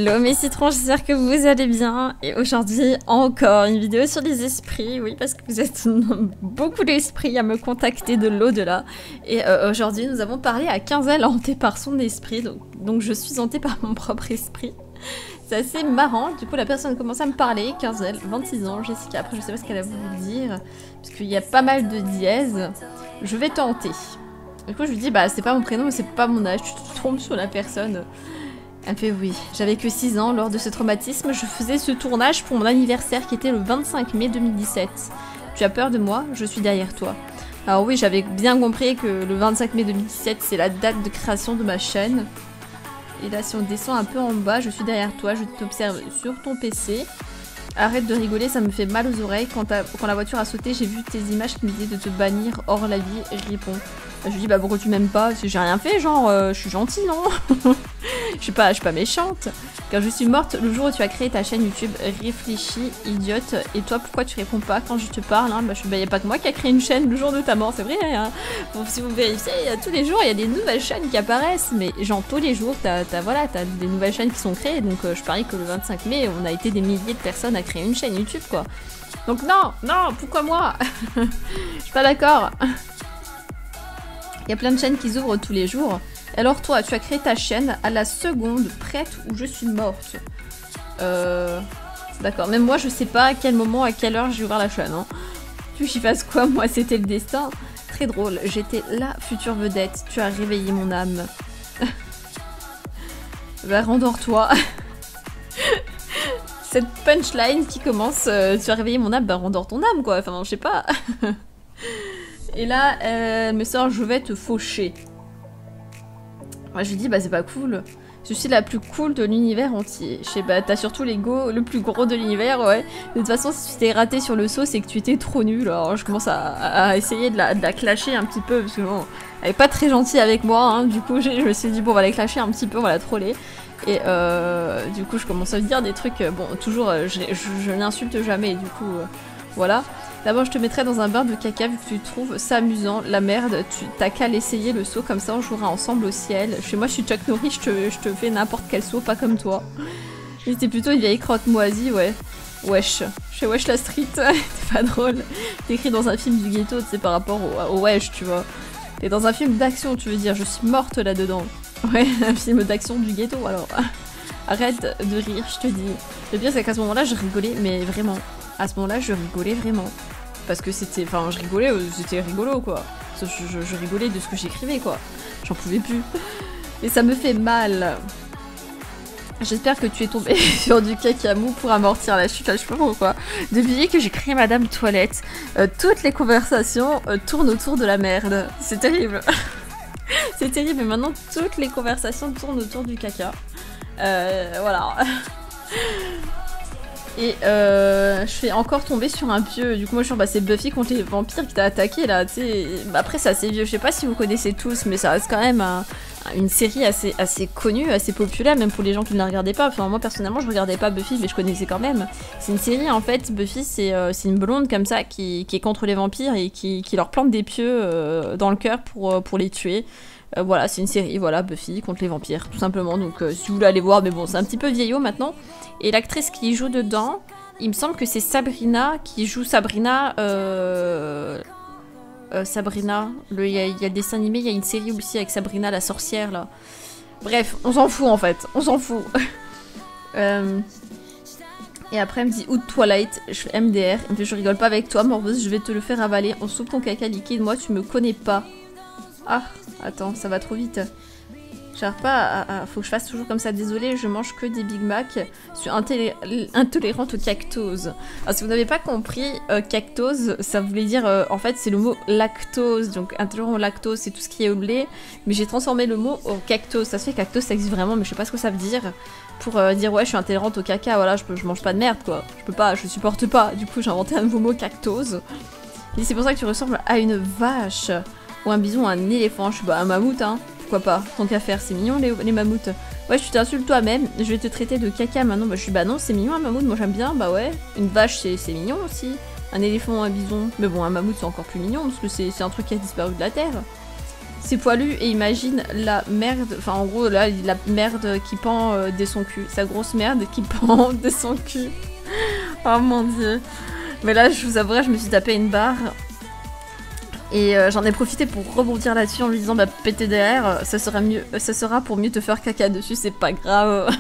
Hello mes citrons, j'espère que vous allez bien. Et aujourd'hui, encore une vidéo sur les esprits. Oui, parce que vous êtes beaucoup d'esprits à me contacter de l'au-delà. Et aujourd'hui, nous avons parlé à Quinzel hanté par son esprit. Donc je suis hantée par mon propre esprit. C'est assez marrant. Du coup, la personne commence à me parler. Quinzel, 26 ans, Jessica. Après, je sais pas ce qu'elle a voulu dire. Parce qu'il y a pas mal de dièses. Je vais te hanter. Du coup, je lui dis, bah, c'est pas mon prénom, c'est pas mon âge. Tu te trompes sur la personne. Elle me fait oui, j'avais que 6 ans lors de ce traumatisme, je faisais ce tournage pour mon anniversaire qui était le 25 mai 2017. Tu as peur de moi? Je suis derrière toi. Alors oui, j'avais bien compris que le 25 mai 2017 c'est la date de création de ma chaîne. Et là si on descend un peu en bas, je suis derrière toi, je t'observe sur ton PC. Arrête de rigoler, ça me fait mal aux oreilles. Quand la voiture a sauté, j'ai vu tes images qui me disaient de te bannir hors la vie. Réponds. Je lui dis bah pourquoi tu m'aimes pas? Parce que j'ai rien fait, genre je suis gentille non? Je suis pas méchante. Car je suis morte le jour où tu as créé ta chaîne YouTube. Réfléchis, idiote. Et toi pourquoi tu réponds pas quand je te parle hein? Bah y a pas que moi qui a créé une chaîne le jour de ta mort, c'est vrai hein. Bon, si vous vérifiez, tous les jours il y a des nouvelles chaînes qui apparaissent. Mais genre tous les jours t'as des nouvelles chaînes qui sont créées. Donc je parie que le 25 mai on a été des milliers de personnes à créer une chaîne YouTube quoi. Donc non, pourquoi moi? Je suis pas d'accord. Il y a plein de chaînes qui s'ouvrent tous les jours. Alors toi, tu as créé ta chaîne à la seconde prête où je suis morte. D'accord, même moi je sais pas à quel moment, à quelle heure j'ai ouvert la chaîne. Hein. Tu j'y fasse quoi, moi c'était le destin. Très drôle, j'étais la future vedette. Tu as réveillé mon âme. Bah rendors-toi. Cette punchline qui commence, tu as réveillé mon âme, bah rendors ton âme quoi. Enfin je sais pas. Et là, elle me sort, je vais te faucher. Moi, je lui dis, bah c'est pas cool. Je suis la plus cool de l'univers entier. Je sais pas, t'as surtout l'ego le plus gros de l'univers, ouais. De toute façon, si tu t'es raté sur le saut, c'est que tu étais trop nul. Alors je commence à essayer de la clasher un petit peu, parce que bon, elle est pas très gentille avec moi, hein. Du coup, je me suis dit, bon, on va la clasher un petit peu, on va la troller. Et du coup, je commence à dire des trucs, bon, toujours, je n'insulte jamais, du coup, voilà. D'abord, je te mettrai dans un bain de caca vu que tu trouves ça amusant. La merde, t'as qu'à l'essayer le saut, comme ça on jouera ensemble au ciel. Chez moi, je suis Chuck Norris, je te fais n'importe quel saut, pas comme toi. J'étais plutôt une vieille crotte moisie, ouais. Wesh. Je fais wesh la street, t'es pas drôle. T'es écrit dans un film du ghetto, tu sais, par rapport au wesh, tu vois. T'es dans un film d'action, tu veux dire, je suis morte là-dedans. Ouais, un film d'action du ghetto, alors. Arrête de rire, je te dis. Le pire, c'est qu'à ce moment-là, je rigolais, mais vraiment. À ce moment-là, je rigolais vraiment. Parce que c'était... Enfin, je rigolais, c'était rigolo, quoi. Je rigolais de ce que j'écrivais, quoi. J'en pouvais plus. Et ça me fait mal. J'espère que tu es tombé sur du cacamou pour amortir la chute. Là, je sais pas pourquoi. Depuis que j'ai créé Madame Toilette, toutes les conversations tournent autour de la merde. C'est terrible. C'est terrible, mais maintenant, toutes les conversations tournent autour du caca. Voilà. Et je fais encore tomber sur un vieux. Du coup, moi je suis bah, c'est Buffy contre les vampires qui t'a attaqué là. Tu sais, bah, après, c'est assez vieux. Je sais pas si vous connaissez tous, mais ça reste quand même une série assez connue, assez populaire, même pour les gens qui ne la regardaient pas. Enfin, moi personnellement, je regardais pas Buffy, mais je connaissais quand même. C'est une série en fait. Buffy, c'est une blonde comme ça qui est contre les vampires et qui leur plante des pieux dans le cœur pour les tuer. Voilà, c'est une série, voilà, Buffy contre les vampires, tout simplement. Donc, si vous voulez aller voir, mais bon, c'est un petit peu vieillot maintenant. Et l'actrice qui joue dedans, il me semble que c'est Sabrina qui joue Sabrina. Sabrina, il y a le dessin animé, il y a une série aussi avec Sabrina la sorcière là. Bref, on s'en fout en fait, on s'en fout. Et après, elle me dit Ou Twilight, je fais MDR. Elle me fait je rigole pas avec toi, morveuse, je vais te le faire avaler. On soupe ton caca liquide, moi tu me connais pas. Ah, attends, ça va trop vite. J'arrive pas faut que je fasse toujours comme ça. Désolée, je mange que des Big Mac. Je suis intolérante au cactose. Alors si vous n'avez pas compris, cactose, ça voulait dire... en fait, c'est le mot lactose. Donc intolérant au lactose, c'est tout ce qui est au lait. Mais j'ai transformé le mot au cactose. Ça se fait cactose, ça existe vraiment, mais je sais pas ce que ça veut dire. Pour dire ouais, je suis intolérante au caca, voilà, je mange pas de merde, quoi. Je peux pas, je supporte pas. Du coup, j'ai inventé un nouveau mot, cactose. Et c'est pour ça que tu ressembles à une vache. Ou un bison, un éléphant. Je suis bah un mammouth, hein. Pourquoi pas, tant qu'à faire, c'est mignon les mammouths. Ouais, tu t'insultes toi-même, je vais te traiter de caca maintenant. Bah je suis bah non, c'est mignon un mammouth, moi j'aime bien, bah ouais. Une vache c'est mignon aussi. Un éléphant, un bison. Mais bon, un mammouth c'est encore plus mignon parce que c'est un truc qui a disparu de la terre. c'est poilu et imagine la merde, enfin en gros là la merde qui pend de son cul, sa grosse merde qui pend de son cul. Oh mon dieu. Mais là je vous avouerai, je me suis tapé une barre et j'en ai profité pour rebondir là-dessus en lui disant bah PTDR, ça sera mieux, ça sera pour mieux te faire caca dessus, c'est pas grave.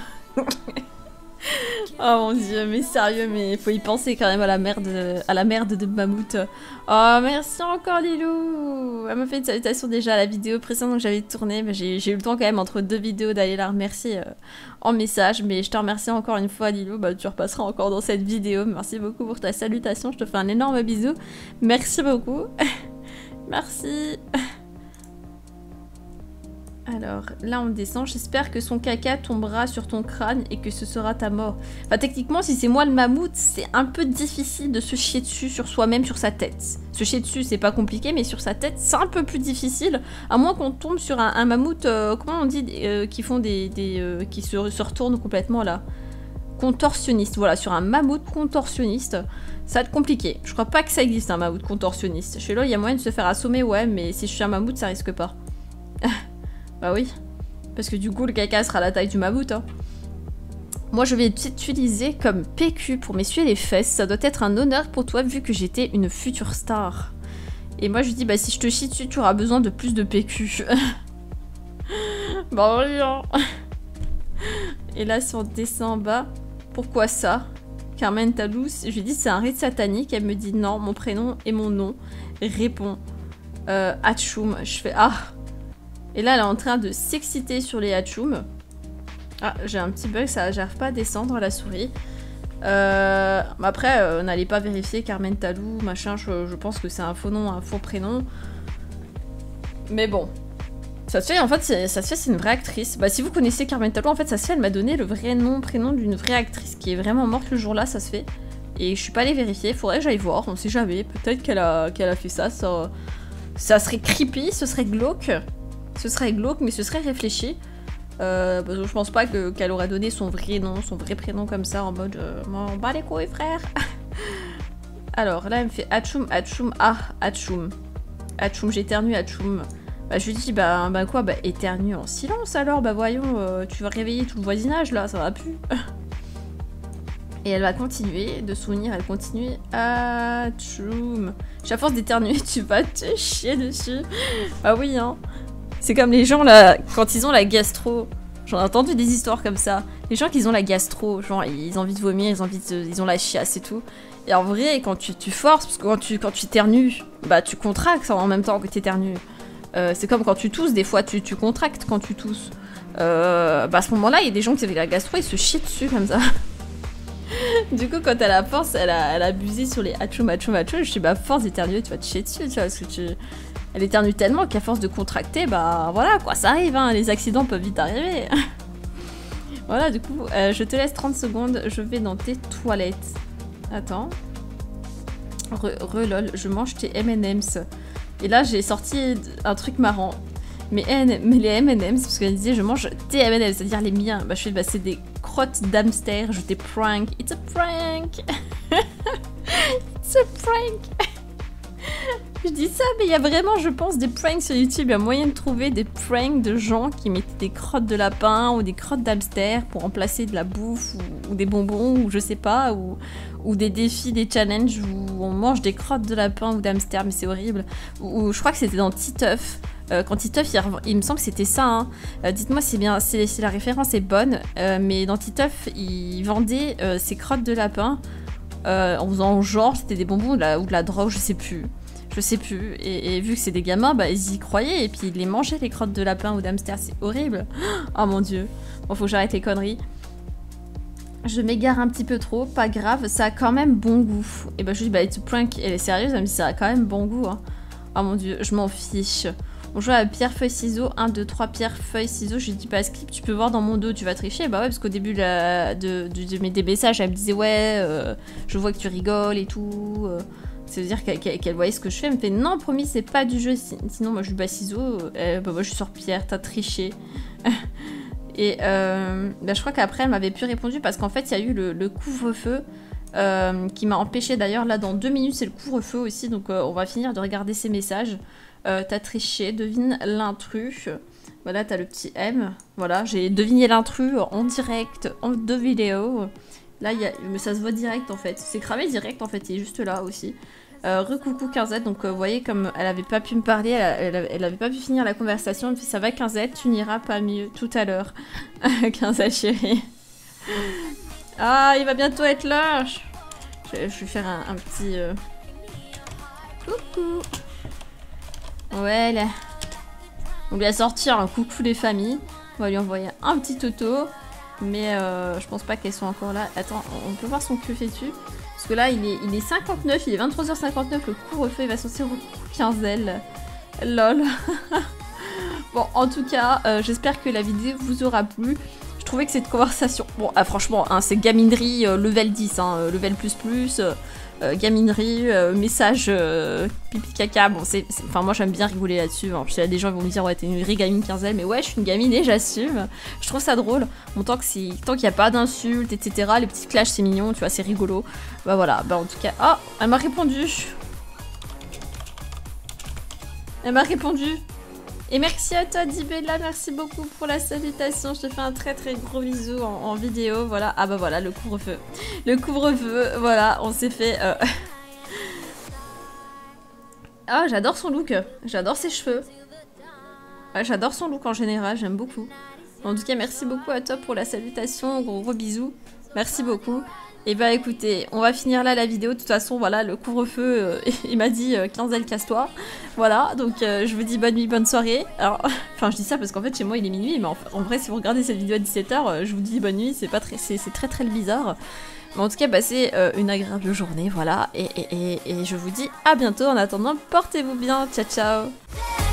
Oh mon dieu, mais sérieux, mais faut y penser quand même à la merde de Mammouth. Oh merci encore Lilou. Elle m'a fait une salutation déjà à la vidéo précédente que j'avais tournée, mais j'ai eu le temps quand même entre deux vidéos d'aller la remercier en message, mais je te remercie encore une fois Lilou, bah tu repasseras encore dans cette vidéo. Merci beaucoup pour ta salutation, je te fais un énorme bisou. Merci beaucoup. Merci. Alors, là on descend, j'espère que son caca tombera sur ton crâne et que ce sera ta mort. Enfin, techniquement, si c'est moi le mammouth, c'est un peu difficile de se chier dessus sur soi-même, sur sa tête. Se chier dessus, c'est pas compliqué, mais sur sa tête, c'est un peu plus difficile. À moins qu'on tombe sur un mammouth, comment on dit, qui font qui se retournent complètement là. Contorsionniste, voilà, sur un mammouth contorsionniste, ça va être compliqué. Je crois pas que ça existe un mammouth contorsionniste. Chez là, il y a moyen de se faire assommer, ouais, mais si je suis un mammouth, ça risque pas. Bah oui, parce que du coup le caca sera la taille du mammouth. Hein. Moi je vais t'utiliser comme PQ pour m'essuyer les fesses, ça doit être un honneur pour toi vu que j'étais une future star. Et moi je lui dis bah si je te chie dessus tu auras besoin de plus de PQ. Bah oui hein. Et là si on descend en bas, pourquoi ça? Carmen Talous, je lui dis c'est un rite satanique, elle me dit non, mon prénom et mon nom. Réponds. Hatchoum, je fais ah. Et là, elle est en train de s'exciter sur les hatchoum. Ah, j'ai un petit bug, ça, j'arrive pas à descendre la souris. Après, n'allez pas vérifier Carmen Talou, machin, je pense que c'est un faux nom, un faux prénom. Mais bon. Ça se fait, en fait, c'est une vraie actrice. Bah, si vous connaissez Carmen Talou, en fait, ça se fait, elle m'a donné le vrai nom, prénom d'une vraie actrice qui est vraiment morte le jour-là, ça se fait. Et je suis pas allée vérifier, faudrait que j'aille voir, on sait jamais. Peut-être qu'elle a fait ça, ça serait creepy, ce serait glauque. Ce serait glauque, mais ce serait réfléchi. Je pense pas qu'elle aurait donné son vrai nom, son vrai prénom comme ça, en mode m'en bats les couilles, frère. Alors là, elle me fait Hatchoum, Hatchoum, ah, Hatchoum. Hatchoum, j'éternue, Hatchoum. Bah, je lui dis, bah quoi, bah éternue en silence alors, bah voyons, tu vas réveiller tout le voisinage là, ça va plus. Et elle va continuer de souvenir, elle continue. Hatchoum. À force d'éternuer, tu vas te chier dessus. Ah oui, hein. C'est comme les gens là, quand ils ont la gastro. J'en ai entendu des histoires comme ça. Les gens qui ont la gastro, genre ils ont envie de vomir, ils ont la chiasse et tout. Et en vrai, quand tu forces, parce que quand tu éternues, bah tu contractes en même temps que tu éternues. C'est comme quand tu tousses, des fois tu contractes quand tu tousses. Bah à ce moment-là, il y a des gens qui avaient la gastro, ils se chient dessus comme ça. Du coup, quand elle a force, elle a abusé sur les hatchoum, hatchoum, hatchoum. Je dis bah force d'éternuer, tu vas te chier dessus, tu vois, parce que elle éternue tellement qu'à force de contracter, bah voilà quoi, ça arrive, hein, les accidents peuvent vite arriver. Voilà, du coup, je te laisse 30 secondes, je vais dans tes toilettes. Attends. Lol, je mange tes M&M's. Et là, j'ai sorti un truc marrant. Mais les M&M's, parce qu'elle disait je mange tes M&M's, c'est-à-dire les miens. Bah je fais, bah c'est des crottes d'hamster, je t'ai prank. It's a prank. It's a prank. Je dis ça, mais il y a vraiment, je pense, des pranks sur YouTube. Il y a moyen de trouver des pranks de gens qui mettaient des crottes de lapin ou des crottes d'hamster pour remplacer de la bouffe ou des bonbons ou je sais pas, ou des défis, des challenges où on mange des crottes de lapin ou d'hamster, mais c'est horrible. Ou je crois que c'était dans Titeuf. Quand Titeuf, il me semble que c'était ça. Hein. Dites-moi si bien, si la référence est bonne. Mais dans Titeuf, ils vendaient ces crottes de lapin en faisant genre c'était des bonbons ou de la drogue, je sais plus. Je sais plus. Et vu que c'est des gamins, bah ils y croyaient et puis ils les mangeaient les crottes de lapin ou d'hamster. C'est horrible. Oh mon dieu. Bon, faut que j'arrête les conneries. Je m'égare un petit peu trop, pas grave, ça a quand même bon goût. Et bah je dis bah it's a prank, elle est sérieuse, elle me dit ça a quand même bon goût. Hein. Oh mon dieu, je m'en fiche. On joue à pierre, feuille, ciseaux, 1, 2, 3, pierre, feuille, ciseaux. Je lui dis pas Skip, tu peux voir dans mon dos, tu vas tricher. Bah ouais, parce qu'au début des messages, elle me disait ouais, je vois que tu rigoles et tout. Ça veut dire qu'elle voyait ce que je fais. Elle me fait non, promis, c'est pas du jeu. Sinon, moi je lui bats ciseaux. Bah moi je suis sur pierre, t'as triché. Et bah, je crois qu'après elle m'avait plus répondu parce qu'en fait il y a eu le couvre-feu qui m'a empêché d'ailleurs. Là dans 2 minutes c'est le couvre-feu aussi, donc on va finir de regarder ces messages. T'as triché, devine l'intrus. Voilà, t'as le petit M. Voilà, j'ai deviné l'intrus en direct, en 2 vidéos. Là, mais ça se voit direct en fait. C'est cramé direct en fait, il est juste là aussi. Recoucou 15Z, donc vous voyez comme elle avait pas pu me parler, elle avait pas pu finir la conversation. Elle me fait ça va 15Z, tu n'iras pas mieux tout à l'heure. 15Z chérie. Ah, il va bientôt être là. Je vais faire un petit... Coucou. Ouais, là. On lui a sorti un coucou des familles. On va lui envoyer un petit toto. Mais je pense pas qu'elles sont encore là. Attends, on peut voir son que fais-tu? Parce que là, il est 59, il est 23h59. Le couvre-feu, il va sortir au 15L. Lol. Bon, en tout cas, j'espère que la vidéo vous aura plu. Je trouvais que cette conversation... Bon, franchement, hein, c'est gaminerie level 10, hein, level plus... gaminerie, message pipi caca, bon enfin moi j'aime bien rigoler là-dessus, hein. Puis des gens vont me dire ouais t'es une vraie gamine 15L, mais ouais je suis une gamine et j'assume, je trouve ça drôle, bon, tant qu'il n'y a pas d'insultes etc, les petits clashs c'est mignon, tu vois c'est rigolo, bah voilà, bah en tout cas, oh elle m'a répondu, et merci à toi Dibella, merci beaucoup pour la salutation, je te fais un très très gros bisou en vidéo, voilà, ah bah voilà le couvre-feu, voilà, on s'est fait... Ah j'adore son look, j'adore ses cheveux, ouais, j'adore son look en général, j'aime beaucoup, en tout cas merci beaucoup à toi pour la salutation, gros bisous, merci beaucoup. Et bah écoutez, on va finir là la vidéo, de toute façon voilà le couvre-feu, il m'a dit 15L casse-toi, voilà, donc je vous dis bonne nuit, bonne soirée, alors, enfin je dis ça parce qu'en fait chez moi il est minuit, mais en vrai si vous regardez cette vidéo à 17h, je vous dis bonne nuit, c'est très très bizarre, mais en tout cas passez une agréable journée, voilà, et je vous dis à bientôt, en attendant portez-vous bien, ciao ciao.